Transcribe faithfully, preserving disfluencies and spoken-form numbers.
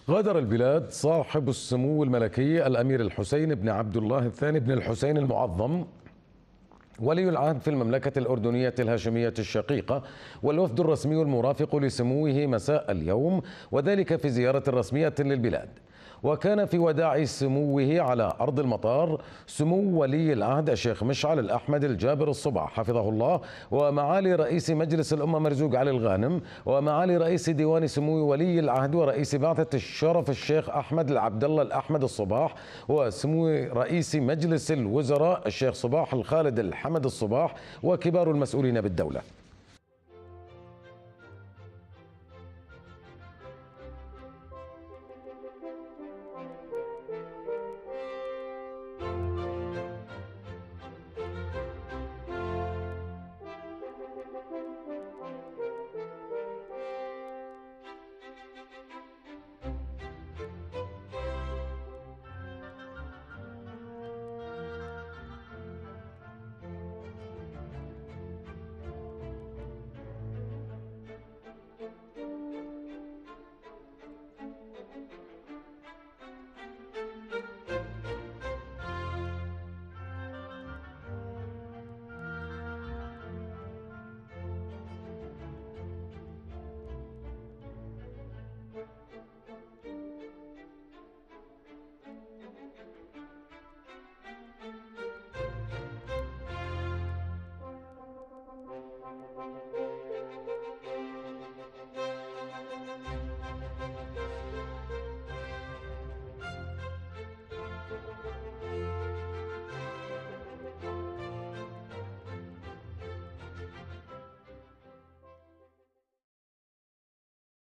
غادر البلاد صاحب السمو الملكي الأمير الحسين بن عبد الله الثاني بن الحسين المعظم ولي العهد في المملكة الأردنية الهاشمية الشقيقة والوفد الرسمي المرافق لسموه مساء اليوم، وذلك في زيارة رسمية للبلاد. وكان في وداع سموه على أرض المطار سمو ولي العهد الشيخ مشعل الأحمد الجابر الصباح حفظه الله، ومعالي رئيس مجلس الأمة مرزوق علي الغانم، ومعالي رئيس ديوان سمو ولي العهد ورئيس بعثة الشرف الشيخ أحمد العبد الله الأحمد الصباح، وسمو رئيس مجلس الوزراء الشيخ صباح الخالد الحمد الصباح، وكبار المسؤولين بالدولة.